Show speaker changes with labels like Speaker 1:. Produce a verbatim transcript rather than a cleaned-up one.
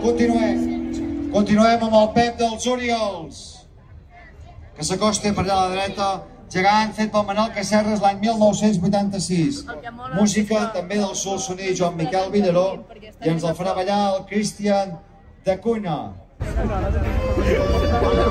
Speaker 1: continuem. Continuem amb el Pep dels Oriols, que s'acosta per allà a la dreta. Gegant fet pel Manel Casserres l'any mil nou-cents vuitanta-sis. Música també del solsoní Joan Miquel Villaró i ens el farà ballar el Cristian de Cuna.